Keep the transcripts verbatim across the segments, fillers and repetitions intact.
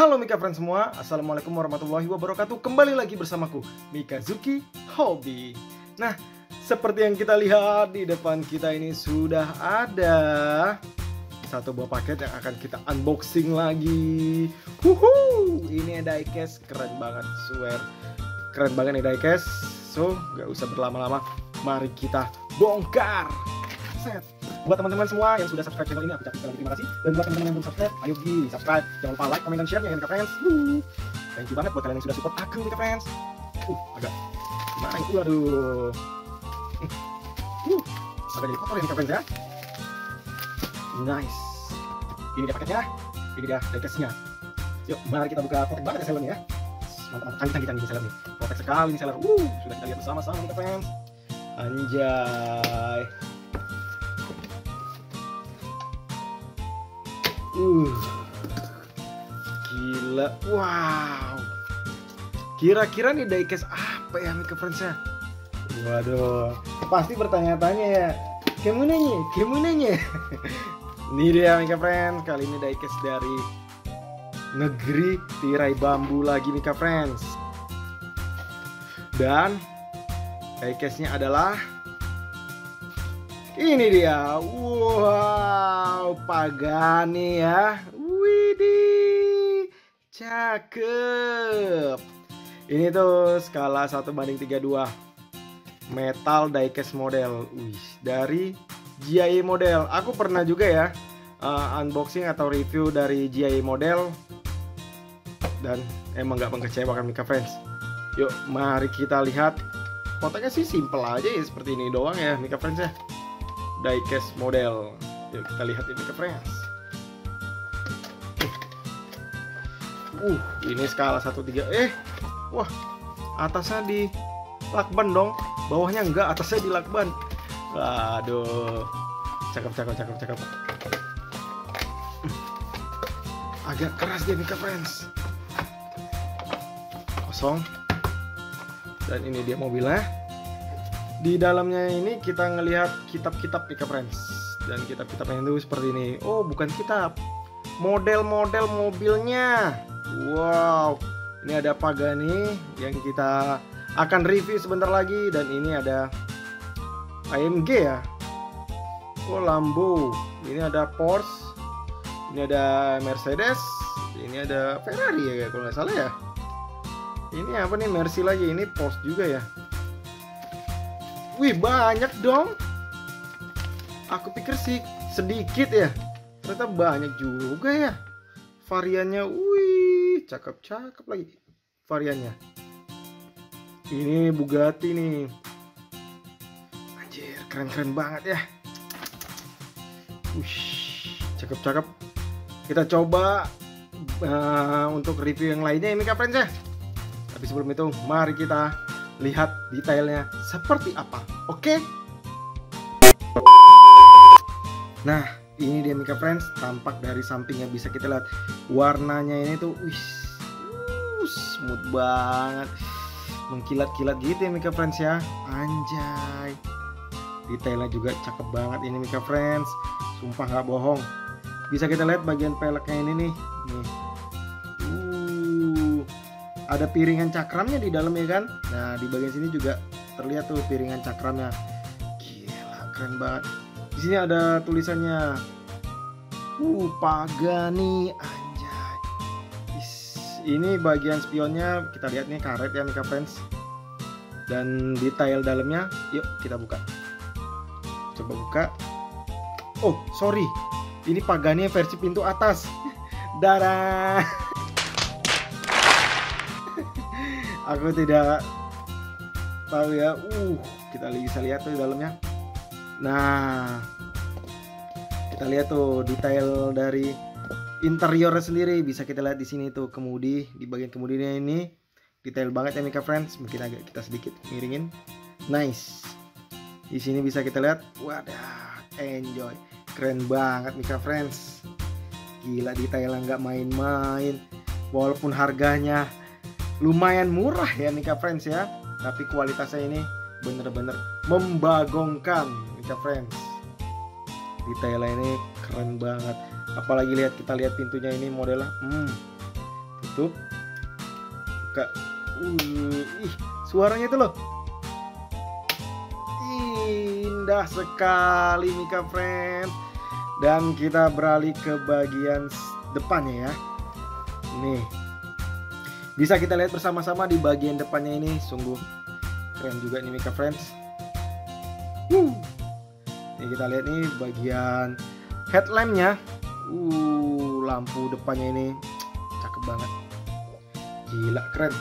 Halo Mika Friends semua, Assalamualaikum warahmatullahi wabarakatuh. Kembali lagi bersamaku, Mikazuki Hobby. Nah, seperti yang kita lihat di depan kita ini sudah ada satu buah paket yang akan kita unboxing lagi. Wuhu, ini diecast keren banget, swear keren banget nih diecast. So, gak usah berlama-lama, mari kita bongkar. Set. Buat teman-teman semua yang sudah subscribe channel ini, aku ucapkan terima kasih. Dan buat teman-teman yang belum subscribe, ayo di subscribe. Jangan lupa like, comment, dan share-nya ya Mika Friends. Uh, thank you banget buat kalian yang sudah support aku Mika Friends. Uh, agak gimana itu, aduh. Uh, agak jadi kotor ya Mika Friends ya. Nice. Ini dia paketnya, ini dia diecast-nya. Yuk, mari kita buka. Protek banget ya seller ya. Mantap, mantap, canggih-canggih seller nih. Protek sekali nih seller. Uh, sudah kita lihat bersama-sama Mika Friends. Anjay. Uh, gila, wow. Kira-kira nih diecast apa ya Mika Friends ya? Waduh, pasti bertanya-tanya ya. Gimana nih? Gimana nih? Ini dia Mika Friends. Kali ini diecast dari negeri tirai bambu lagi Mika Friends. Dan diecastnya adalah ini dia, wow, Pagani ya, widih, cakep. Ini tuh skala satu banding tiga puluh dua, metal diecast model, wih, dari G I A model. Aku pernah juga ya uh, unboxing atau review dari G I A model, dan emang gak mengecewakan Mika Friends. Yuk, mari kita lihat. Fotonya sih simple aja ya, seperti ini doang ya Mika Friends ya. Diecast model. Yuk kita lihat ini Mika Friends. Uh, ini skala satu tiga. Eh, wah, atasnya di lakban dong, bawahnya enggak, atasnya di lakban. Waduh, cakep cakep cakep cakep. Agak keras dia Mika Friends. Kosong. Dan ini dia mobilnya. Di dalamnya ini kita ngelihat kitab-kitab Mika Friends. Dan kitab-kitabnya itu seperti ini. Oh, bukan kitab, model-model mobilnya. Wow, ini ada Pagani yang kita akan review sebentar lagi. Dan ini ada A M G ya. Oh, Lambo. Ini ada Porsche. Ini ada Mercedes. Ini ada Ferrari ya kalau nggak salah ya. Ini apa nih, Mercy lagi. Ini Porsche juga ya. Wih, banyak dong. Aku pikir sih sedikit ya, ternyata banyak juga ya variannya. Wih, cakep-cakep lagi variannya. Ini Bugatti nih. Anjir, keren-keren banget ya. Wih, cakep-cakep. Kita coba uh, untuk review yang lainnya ini Mika Friends ya. Tapi sebelum itu, mari kita lihat detailnya seperti apa. Oke. Nah, ini dia Mika Friends, tampak dari sampingnya bisa kita lihat warnanya ini tuh, wih, smooth banget, mengkilat-kilat gitu ya Mika Friends ya. Anjay, detailnya juga cakep banget ini Mika Friends, sumpah nggak bohong. Bisa kita lihat bagian peleknya ini nih, nih. Uh, ada piringan cakramnya di dalamnya kan. Nah, di bagian sini juga terlihat tuh piringan cakramnya. Gila, keren banget. Di sini ada tulisannya. Uh, Pagani, anjay. Is, ini bagian spionnya kita lihat nih, karet ya Mika Friends. Dan detail dalamnya, yuk kita buka. Coba buka. Oh, sorry. Ini Pagani versi pintu atas. Darah. Aku tidak tahu ya. Uh, kita bisa lihat tuh di dalamnya. Nah, kita lihat tuh detail dari interiornya sendiri. Bisa kita lihat di sini tuh kemudi, di bagian kemudinya ini detail banget ya Mika Friends. Mungkin agak kita sedikit miringin. Nice. Di sini bisa kita lihat. Wadah, enjoy. Keren banget Mika Friends. Gila, detailnya nggak main-main. Walaupun harganya lumayan murah ya Mika Friends ya, tapi kualitasnya ini bener-bener membagongkan Mika Friends. Detailnya ini keren banget. Apalagi lihat, kita lihat pintunya ini modelnya, hmm, tutup, buka. Uh, ih, suaranya itu loh. Indah sekali Mika Friends. Dan kita beralih ke bagian depannya ya. Nih, bisa kita lihat bersama-sama di bagian depannya ini. Sungguh keren juga nih Mika Friends. uh. Nih kita lihat nih bagian headlampnya. Uh, lampu depannya ini cakep banget. Gila, keren.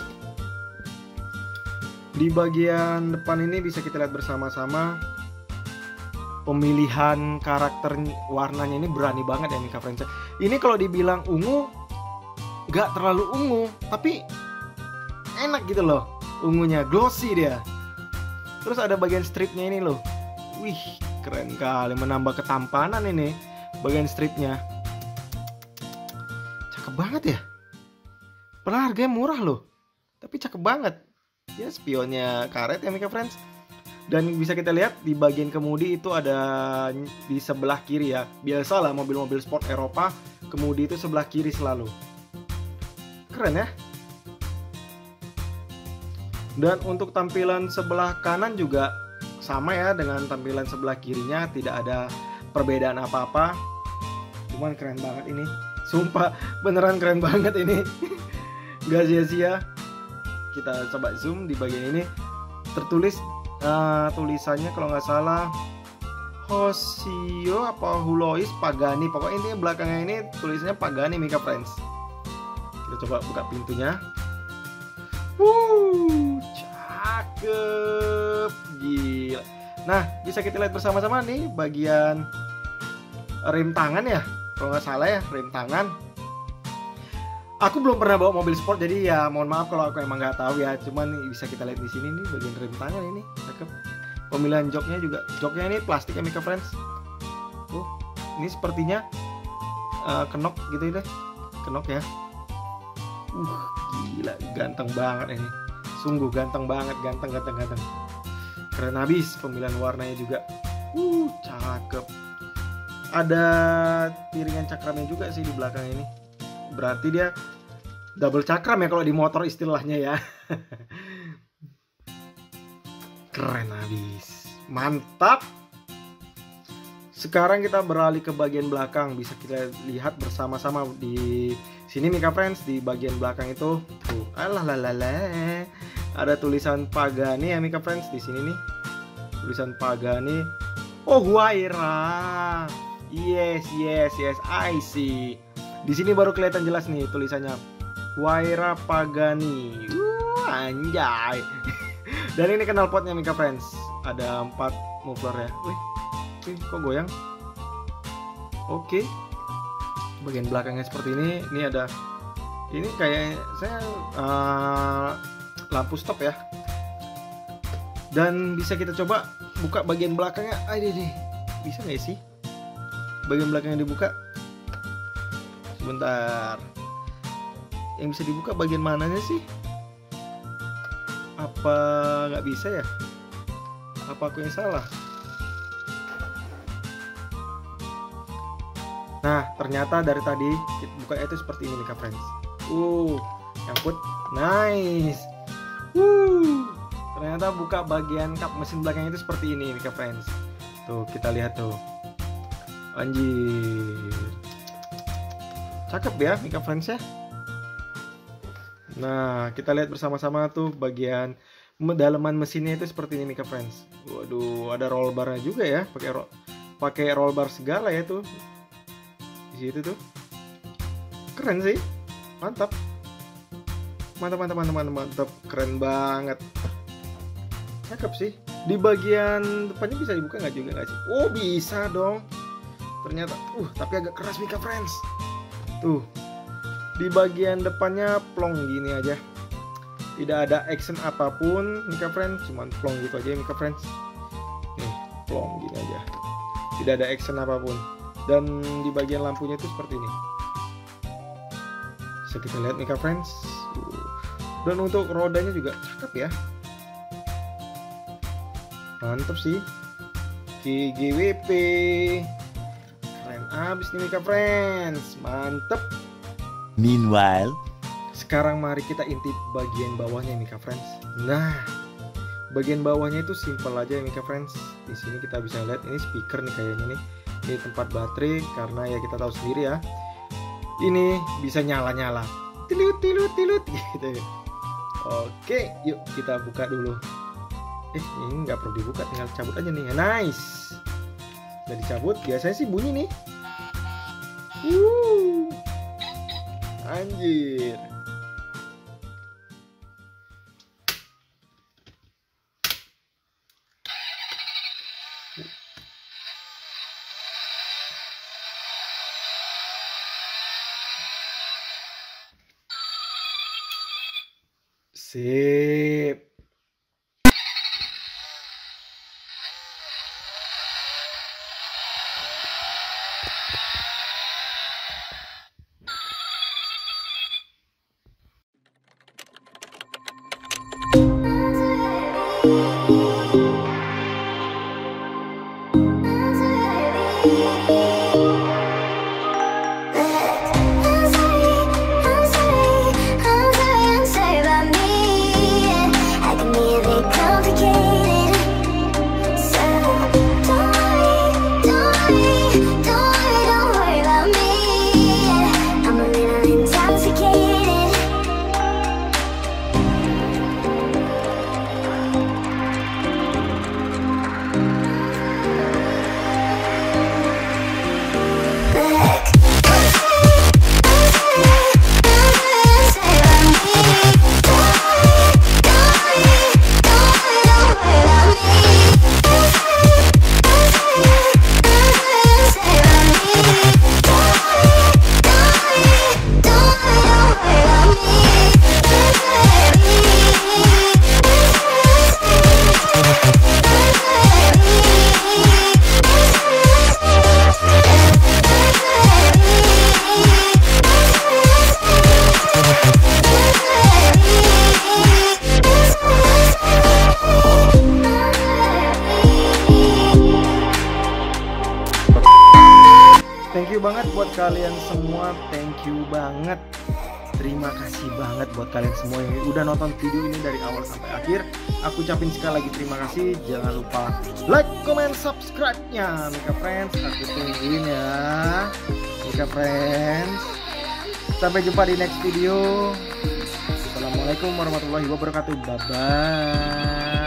Di bagian depan ini bisa kita lihat bersama-sama. Pemilihan karakter warnanya ini berani banget ya Mika Friends. Ini kalau dibilang ungu, gak terlalu ungu, tapi enak gitu loh. Ungunya glossy dia. Terus ada bagian stripnya ini loh. Wih, keren kali, menambah ketampanan ini bagian stripnya. Cakep banget ya. Padahal harganya murah loh, tapi cakep banget. Ya spionnya karet ya Mika Friends. Dan bisa kita lihat di bagian kemudi itu ada di sebelah kiri ya. Biasalah mobil-mobil sport Eropa, kemudi itu sebelah kiri selalu. Keren ya. Dan untuk tampilan sebelah kanan juga sama ya dengan tampilan sebelah kirinya, tidak ada perbedaan apa-apa. Cuman keren banget ini. Sumpah beneran keren banget ini. Gak sia-sia. Kita coba zoom di bagian ini. Tertulis uh, tulisannya kalau nggak salah Hosio apa Hulois Pagani. Pokoknya intinya belakangnya ini tulisannya Pagani Mika Friends. Kita coba buka pintunya. Wuh, cakep, gila. Nah, bisa kita lihat bersama-sama nih bagian rem tangan ya, kalau nggak salah ya, rem tangan. Aku belum pernah bawa mobil sport, jadi ya mohon maaf kalau aku emang nggak tahu ya. Cuman bisa kita lihat di sini nih bagian rem tangan ini, cakep. Pemilihan joknya juga, joknya ini plastik ya Mika Friends. Oh, ini sepertinya uh, kenok gitu deh, kenok ya. Uh, gila, ganteng banget ini. Sungguh ganteng banget, ganteng, ganteng, ganteng. Keren habis pemilihan warnanya juga. Uh, cakep. Ada piringan cakramnya juga sih di belakang ini. Berarti dia double cakram ya kalau di motor istilahnya ya. Keren habis. Mantap. Sekarang kita beralih ke bagian belakang. Bisa kita lihat bersama-sama di sini Mika Friends, di bagian belakang itu tuh, alah lalala, ada tulisan Pagani ya Mika Friends di sini nih. Tulisan Pagani. Oh, Huayra. Yes, yes, yes, I see. Di sini baru kelihatan jelas nih tulisannya Huayra Pagani. Uh, anjay. Dan ini knalpotnya Mika Friends. Ada empat muffler ya. Wih, wih, kok goyang? Oke. Bagian belakangnya seperti ini. Ini ada, ini kayak saya uh, lampu stop ya. Dan bisa kita coba buka bagian belakangnya. Aduh deh, bisa nggak sih bagian belakangnya dibuka? Sebentar, yang bisa dibuka bagian mananya sih? Apa nggak bisa ya? Apa aku yang salah? Nah, ternyata dari tadi bukanya itu seperti ini Mika Friends. Uh, nyangkut, nice. Uh, ternyata buka bagian kap mesin belakang itu seperti ini Mika Friends. Tuh, kita lihat tuh. Anjir. Cakep ya Mika Friends ya. Nah, kita lihat bersama-sama tuh bagian dalaman mesinnya itu seperti ini Mika Friends. Waduh, ada roll barnya juga ya, pakai ro pakai roll bar segala ya tuh. Di situ tuh. Keren sih. Mantap. Mantap, mantap, mantap, mantap, mantap. Keren banget. Cakep sih. Di bagian depannya bisa dibuka nggak juga nggak sih? Oh, bisa dong. Ternyata, uh, tapi agak keras Mika Friends. Tuh, di bagian depannya plong gini aja. Tidak ada action apapun Mika Friends, cuman plong gitu aja Mika Friends. Nih, plong gini aja. Tidak ada action apapun. Dan di bagian lampunya itu seperti ini. Bisa kita lihat Mika Friends. Dan untuk rodanya juga cakep ya. Mantap sih. K G W P. Keren abis nih Mika Friends. Mantep. Meanwhile, Sekarang mari kita intip bagian bawahnya Mika Friends. Nah, bagian bawahnya itu simple aja ya Mika Friends. Di sini kita bisa lihat ini speaker nih kayaknya nih. Ini tempat baterai karena ya kita tahu sendiri ya. Ini bisa nyala-nyala. Tilut tilut tilut gitu. Oke, yuk kita buka dulu. Eh, ini nggak perlu dibuka, tinggal cabut aja nih. Nice. Udah dicabut, biasanya sih bunyi nih. Wuh. Anjir. Sip. Thank you banget buat kalian semua, thank you banget. Terima kasih banget buat kalian semua yang udah nonton video ini dari awal sampai akhir. Aku ucapin sekali lagi terima kasih. Jangan lupa like, comment, subscribe-nya Mika Friends. Aku tungguin ya Mika Friends. Sampai jumpa di next video. Assalamualaikum warahmatullahi wabarakatuh. Bye bye.